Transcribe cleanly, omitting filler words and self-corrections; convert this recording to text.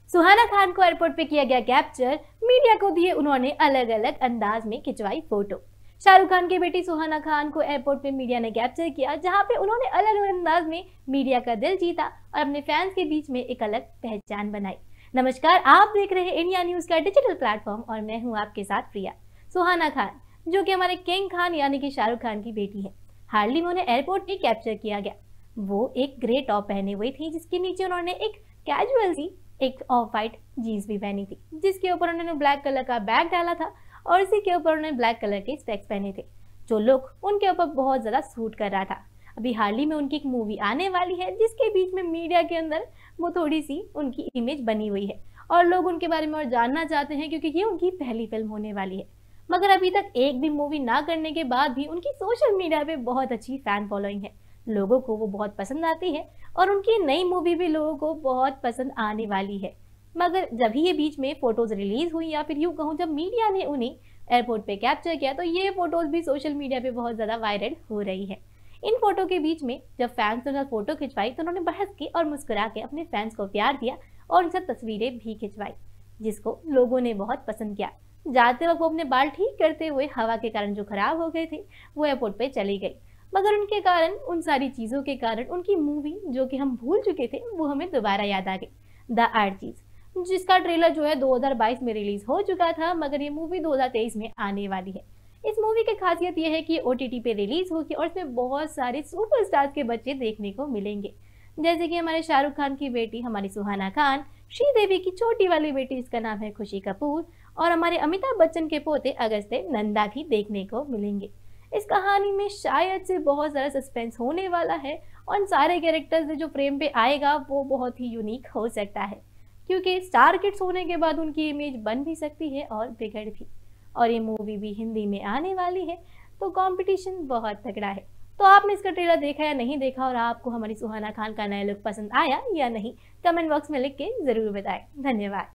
सुहाना खान को एयरपोर्ट पे किया गया कैप्चर, मीडिया को दिए उन्होंने अलग अलग अंदाज में खिंचवाई फोटो। शाहरुख खान की बेटी सुहाना खान को एयरपोर्ट पे मीडिया ने कैप्चर किया, जहां पे उन्होंने अलग अलग अंदाज में मीडिया का दिल जीता और अपने फैंस के बीच में एक अलग पहचान बनाई। नमस्कार, आप देख रहे हैं इंडिया न्यूज का डिजिटल प्लेटफॉर्म और मैं हूं आपके साथ प्रिया। सुहाना खान, जो कि हमारे किंग खान यानी कि शाहरुख खान की बेटी है, हाल ही में उन्हें एयरपोर्ट पे कैप्चर किया गया। वो एक ग्रे टॉप पहने हुई थी, जिसके नीचे उन्होंने एक कैजुअल सी एक ऑफ वाइट जीन्स भी पहनी थी, जिसके ऊपर उन्होंने ब्लैक कलर का बैग डाला था और इसी के ऊपर उन्होंने ब्लैक कलर के स्पेक्स पहने थे, जो लुक उनके ऊपर बहुत ज्यादा सूट कर रहा था। अभी हाल ही में उनकी एक मूवी आने वाली है, जिसके बीच में मीडिया के अंदर वो थोड़ी सी उनकी इमेज बनी हुई है और लोग उनके बारे में और जानना चाहते हैं, क्योंकि ये उनकी पहली फिल्म होने वाली है। मगर अभी तक एक भी मूवी ना करने के बाद भी उनकी सोशल मीडिया पे बहुत अच्छी फैन फॉलोइंग है, लोगों को वो बहुत पसंद आती है और उनकी नई मूवी भी लोगों को बहुत पसंद आने वाली है। मगर जब ही ये बीच में फोटोज रिलीज हुई, या फिर यूं कहूँ जब मीडिया ने उन्हें एयरपोर्ट पे कैप्चर किया, तो ये फोटोज भी सोशल मीडिया पे बहुत ज्यादा वायरल हो रही है। इन फोटो के बीच में जब फैंस ने फोटो खिंचवाई तो उन्होंने बहस की और मुस्कुरा के अपने फैंस को प्यार दिया और उनसे तस्वीरें भी खिंचवाई, जिसको लोगों ने बहुत पसंद किया। जाते वक्त वो अपने बाल ठीक करते हुए हवा के कारण जो खराब हो गए थे, वो एयरपोर्ट पे चली गई। मगर उनके कारण, उन सारी चीजों के कारण उनकी मूवी जो कि हम भूल चुके थे, वो हमें दोबारा याद आ गई, द आर्चीज, जिसका ट्रेलर जो है 2022 में रिलीज हो चुका था, मगर ये मूवी 2023 में आने वाली है। इस मूवी की खासियत यह है कि ओटीटी पे रिलीज होगी और इसमें बहुत सारे सुपरस्टार्स के बच्चे देखने को मिलेंगे, जैसे कि हमारे शाहरुख खान की बेटी हमारी सुहाना खान, श्रीदेवी की छोटी वाली बेटी जिसका नाम है खुशी कपूर, और हमारे अमिताभ बच्चन के पोते अगस्त्य नंदा भी देखने को मिलेंगे। इस कहानी में शायद से बहुत सारा सस्पेंस होने वाला है और इन सारे कैरेक्टर्स जो फ्रेम पे आएगा वो बहुत ही यूनिक हो सकता है, क्योंकि स्टार किड्स होने के बाद उनकी इमेज बन भी सकती है और बिगड़ भी। और ये मूवी भी हिंदी में आने वाली है, तो कंपटीशन बहुत तगड़ा है। तो आपने इसका ट्रेलर देखा या नहीं देखा, और आपको हमारी सुहाना खान का नया लुक पसंद आया या नहीं, कमेंट बॉक्स में लिख के जरूर बताएं। धन्यवाद।